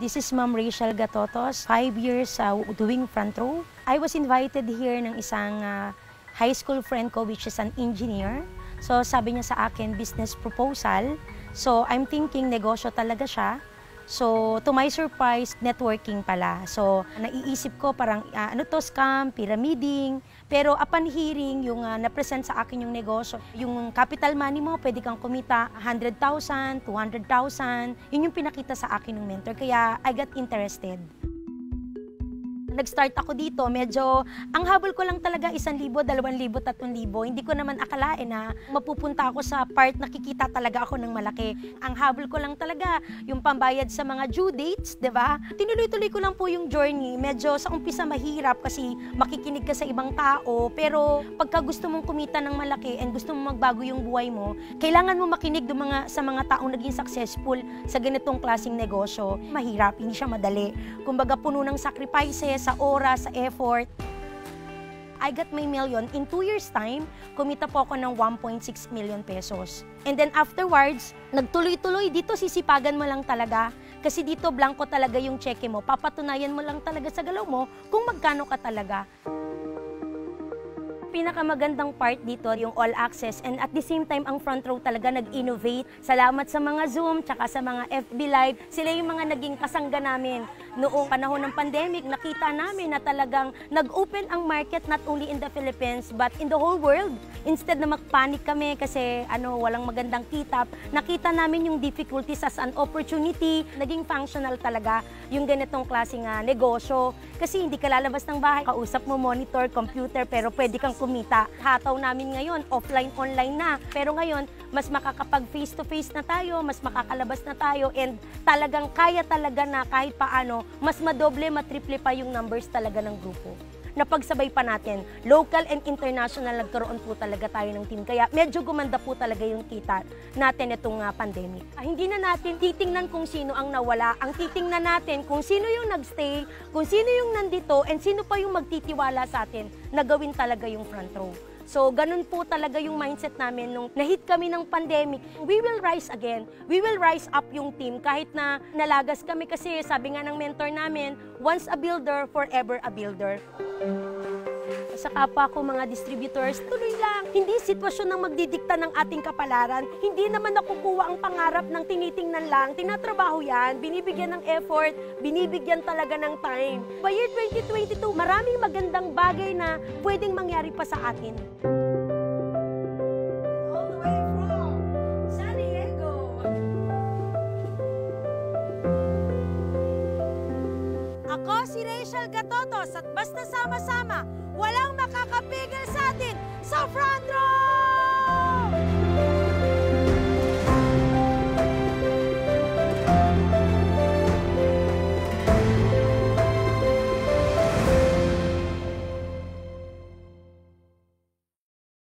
This is Ma'am Rachel Gatotos, 5 years doing front row. I was invited here ng isang high school friend ko which is an engineer. So sabi niya sa akin, business proposal. So I'm thinking negosyo talaga siya. So to my surprise, networking pala. So naiisip ko parang ano to, scam, pyramiding. Pero upon hearing, yung na-present sa akin yung negosyo, yung capital money mo, pwede kang kumita 100,000, 200,000. Yun yung pinakita sa akin ng mentor. Kaya I got interested. Nag-start ako dito, medyo, ang habol ko lang talaga 1,000, 2,000, 3,000. Hindi ko naman akalain na mapupunta ako sa part na kikita talaga ako ng malaki. Ang habol ko lang talaga, yung pambayad sa mga due dates, di ba? Tinuloy-tuloy ko lang po yung journey. Medyo sa umpisa mahirap kasi makikinig ka sa ibang tao. Pero pagka gusto mong kumita ng malaki and gusto mong magbago yung buhay mo, kailangan mo makinig sa mga taong naging successful sa ganitong klaseng negosyo. Mahirap, hindi siya madali. Kumbaga puno ng sacrifices, sa oras, sa effort. I got my million. In 2 years time, kumita po ako ng 1.6 million pesos. And then afterwards, nagtuloy-tuloy. Dito sisipagan mo lang talaga. Kasi dito blanco talaga yung cheque mo. Papatunayan mo lang talaga sa galaw mo kung magkano ka talaga. Pinakamagandang part dito yung all access and at the same time ang front row talaga nag-innovate. Salamat sa mga Zoom tsaka sa mga FB Live. Sila yung mga naging kasangga namin. Noong panahon ng pandemic, nakita namin na talagang nag-open ang market not only in the Philippines but in the whole world. Instead na magpanic kami kasi walang magandang kita, nakita namin yung difficulties as an opportunity. Naging functional talaga yung ganitong klaseng negosyo. Kasi hindi ka lalabas ng bahay, kausap mo monitor, computer, pero pwede kang kumita. Hataw namin ngayon, offline, online na. Pero ngayon, mas makakapag face-to-face na tayo, mas makakalabas na tayo, and talagang kaya talaga na kahit paano, mas madoble, matriple pa yung numbers talaga ng grupo. Napagsabay pa natin, local and international, nagkaroon po talaga tayo ng team. Kaya medyo gumanda po talaga yung kita natin itong pandemic. Hindi na natin titingnan kung sino ang nawala. Ang titingnan natin kung sino yung nagstay, kung sino yung nandito, and sino pa yung magtitiwala sa atin na gawin talaga yung front row. So, ganun po talaga yung mindset namin nung nahit kami ng pandemic. We will rise again. We will rise up yung team kahit na nalagas kami kasi sabi nga ng mentor namin, once a builder, forever a builder. Sa kapwa ko mga distributors, tuloy lang. Hindi sitwasyon ng magdidikta ng ating kapalaran. Hindi naman nakukuha ang pangarap ng tinitingnan lang. Tinatrabaho yan, binibigyan ng effort, binibigyan talaga ng time. By year 2022, maraming magandang bagay na pwedeng mangyari pa sa atin. All the way from San Diego. Ako si Rachel Gatotos at basta sama-sama, walang makakapigil sa atin sa front row!